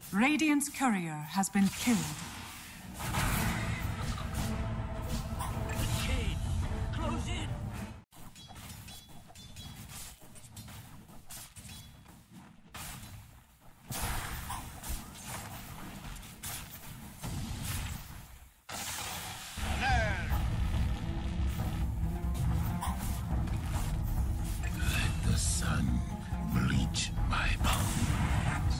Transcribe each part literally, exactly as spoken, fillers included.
Radiant's courier has been killed. Close in. Let the sun bleach my bones.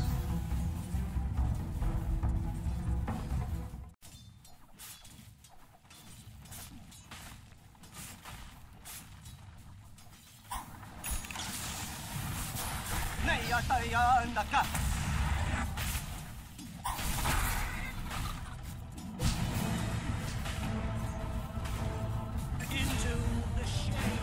Into the shade.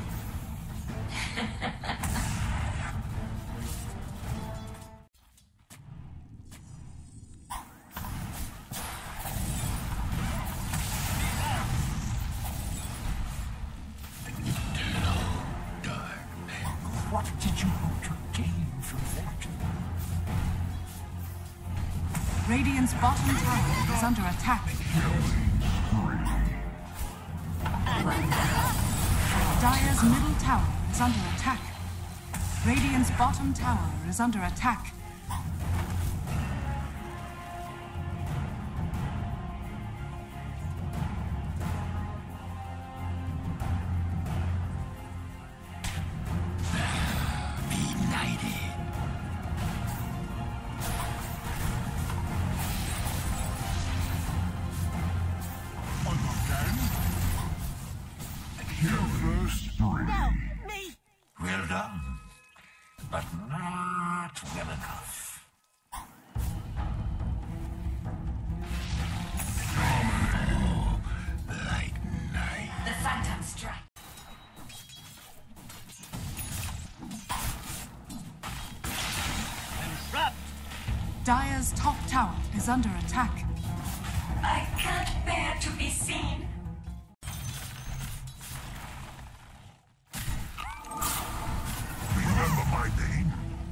What did you hope to gain from that? Radiant's bottom tower is under attack. Dire's middle tower is under attack. Radiant's bottom tower is under attack. No, me. Well done, but not well enough. Oh, like night. The Phantom Strike. I'm trapped. Dire's top tower is under attack. I can't bear to be seen. Remember my pain?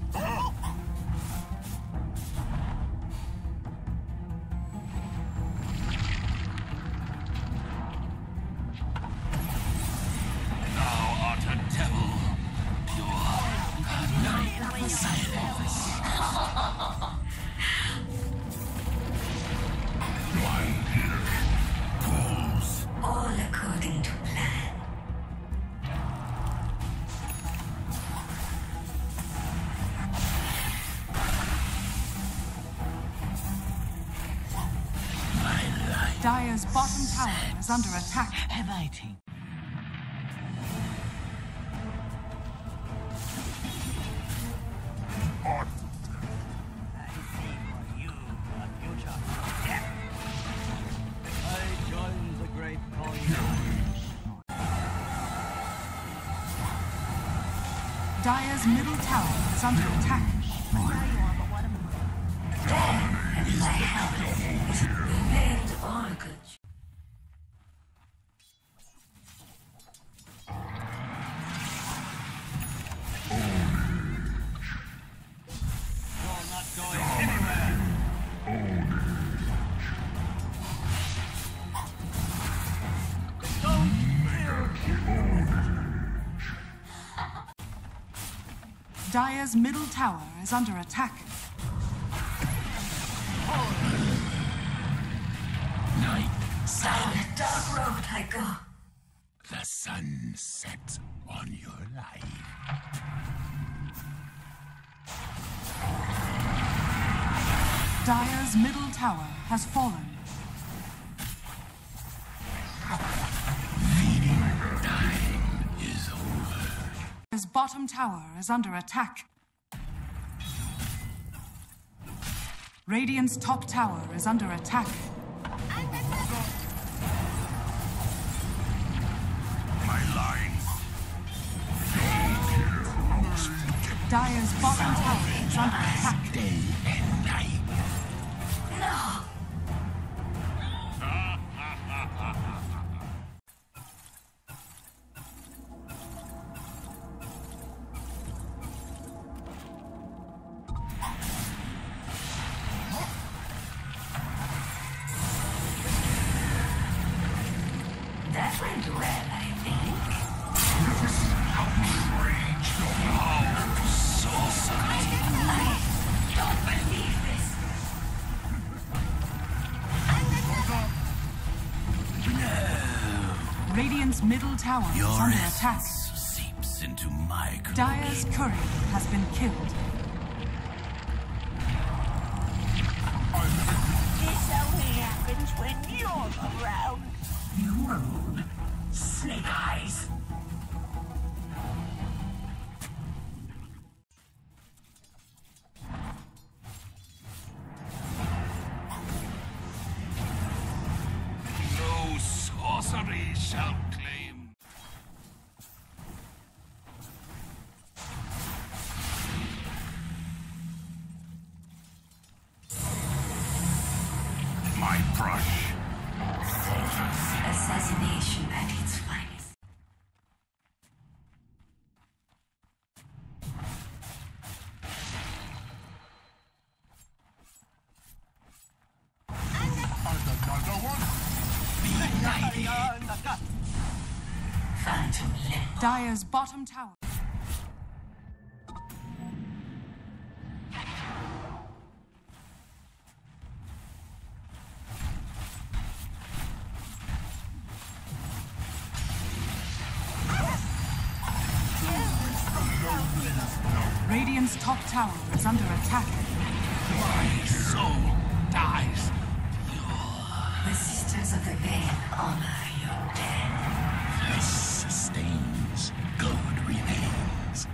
Thou art a devil, pure, a night of silence. Lying here, fools. All according to plan. Dire's bottom tower is under attack. Have I think? Art I see for you a future of death. I join the great call. Dire's middle tower is under attack. My helmet is prepared all good. You're not going anywhere. Don't Dire's middle tower is under attack. night. Down the dark road I go. The sun sets on your life. Dire's middle tower has fallen. Feeding time is over. His bottom tower is under attack. Radiant's top tower is under attack. My life. Dire's bottom tower is under attack. Day and night. No. went well, I think. I don't believe this. Radiant's middle tower is under attack. Seeps into my Dire's courier has been killed. This only happens when you're around. You rude. Snake eyes. No sorcery shall claim. My brush. Assassination at its finest. Phantom limb. Dire's bottom tower. Radiant's top tower is under attack. My soul dies. The Sisters of the Veil honor your dead. This sustains. Good remains.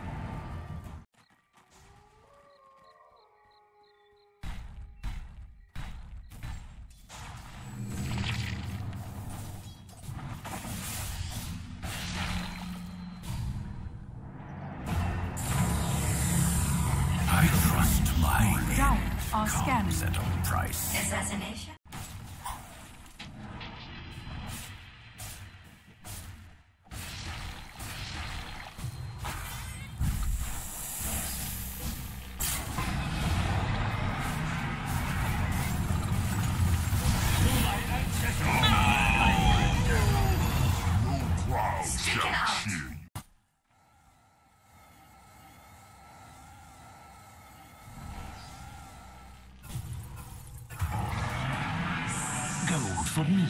I trust my Dire are comes scanning. at a price. Assassination? Stick it out. Gold for me.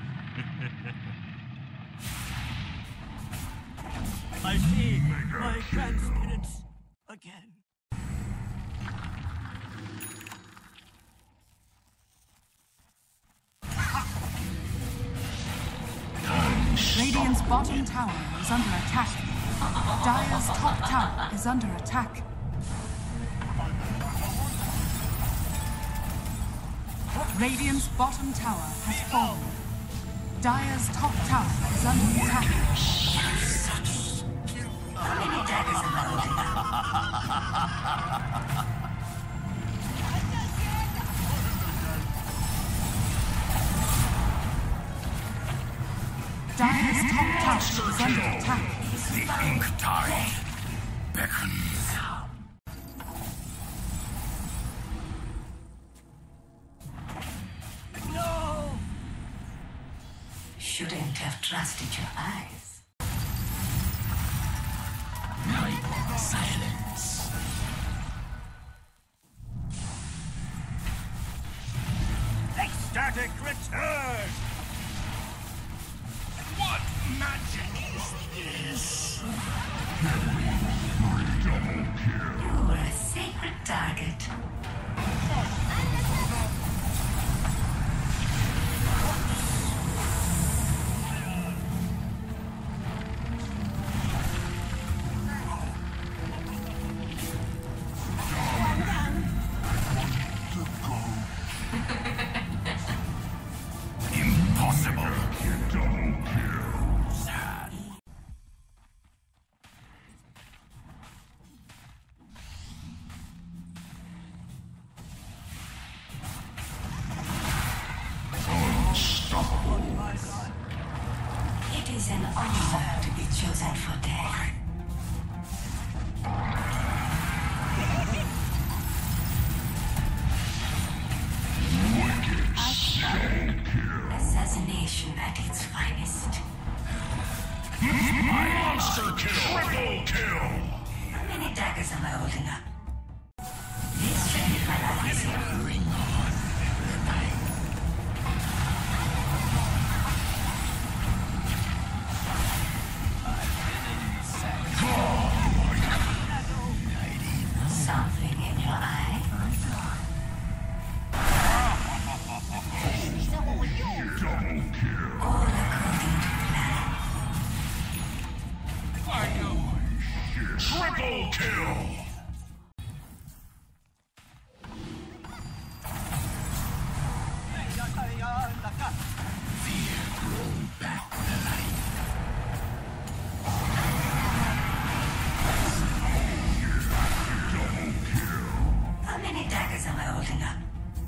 I see my grandparents again. Radiant's bottom tower is under attack. Dire's top tower is under attack. Radiant's bottom tower has fallen. Dire's top tower is under attack. How many daggers am I holding up? Dire's top tower is under attack. The ink tide beckons. No! Shouldn't have trusted your eyes. Night silence. Ecstatic return! What magic is this? You were a sacred target. Impossible. Sad. It is an honor to be chosen for death. Assassination at its finest. Monster kill! Triple kill! How many daggers am I holding up? This should make my life easier. Bring on the night. Something in your eye? Double kill! All according to plan. I know! Triple kill! Fear roll back the light. Double kill! How many daggers am I holding up?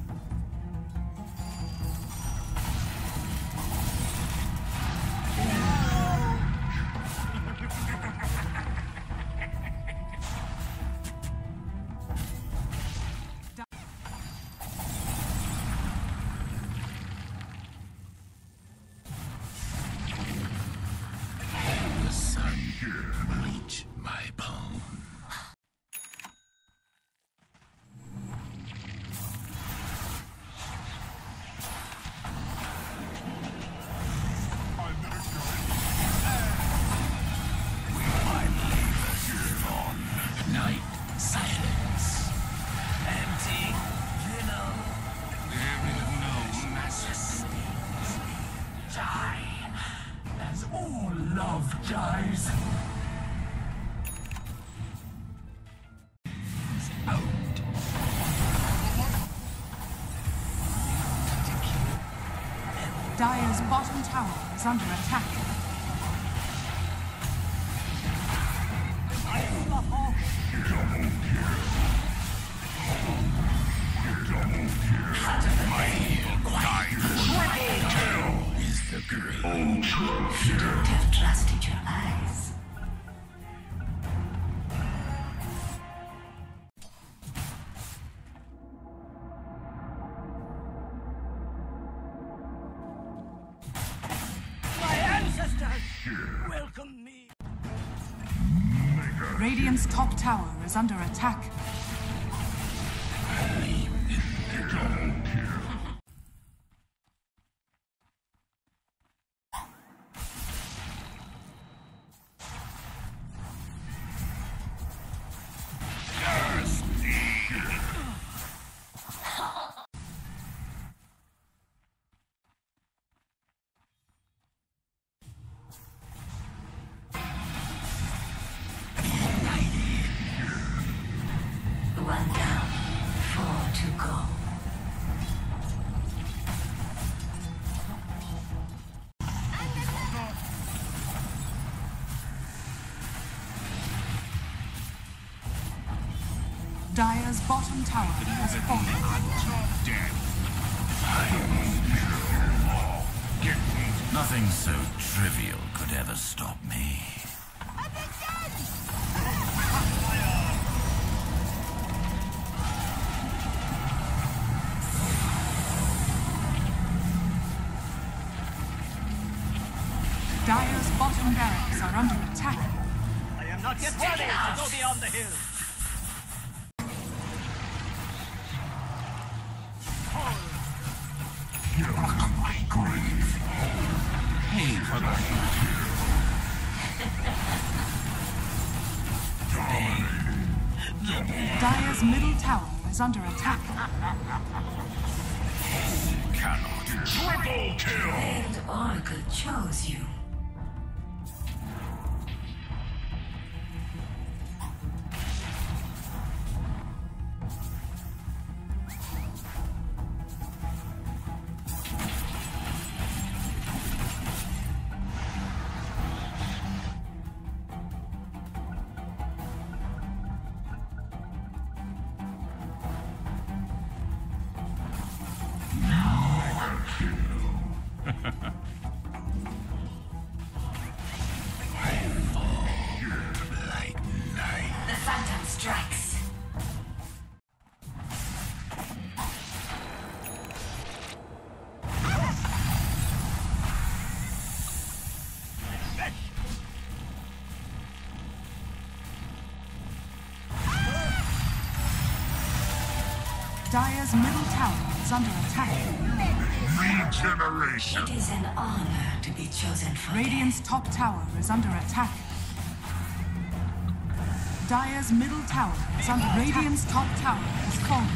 The sun reach my bone. Night silence. Empty. You know. There is no majesty. Die. As all love dies. Out. Dire's bottom tower is under attack. Triple kill is the great. You don't have trust in your eyes. My ancestors welcome me. Radiant's top tower is under attack. One down, four to go. Dire's bottom tower has fallen. Dead. Nothing so trivial could ever stop me. Dire's bottom barracks are under attack. I am not yet ready to go beyond the hill. My grave. Hey, brother. Dire's middle tower is under attack. Cannot. Triple kill. And Oracle chose you. Dire's middle tower is under attack. Regeneration. It is an honor to be chosen for Radiant's top tower is under attack. Dire's middle tower is under attack. Radiant's top tower has fallen.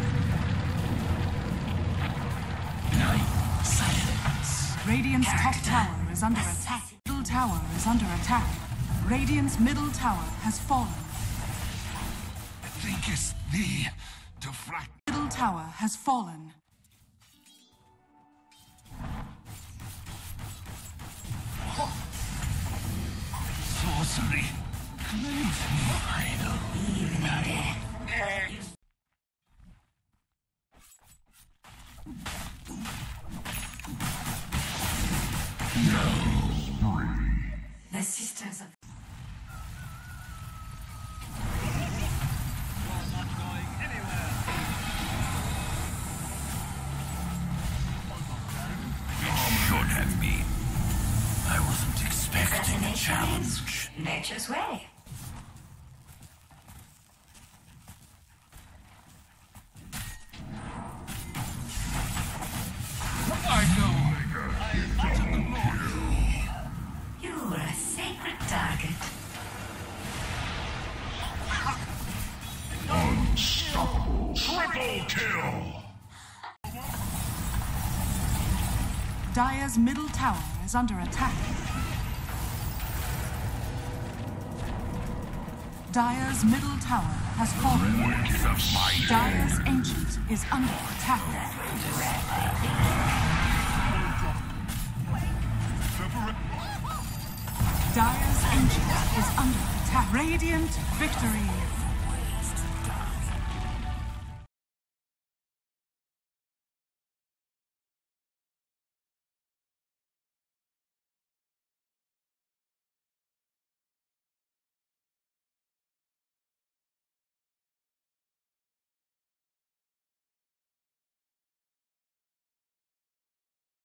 Night silence. Radiant's top tower is under attack. Middle tower is under attack. Radiant's middle tower has fallen. Thinkest thee to flat. Middle tower has fallen. Sorcery. Final. even in death. The sisters of Should have been. I wasn't expecting a challenge. nature's way. I know. You're a sacred target. Unstoppable. Triple kill. Dire's middle tower is under attack. Dire's middle tower has fallen. Wicked of my Dire's ancient is under attack. Dire's ancient is under attack. Radiant victory.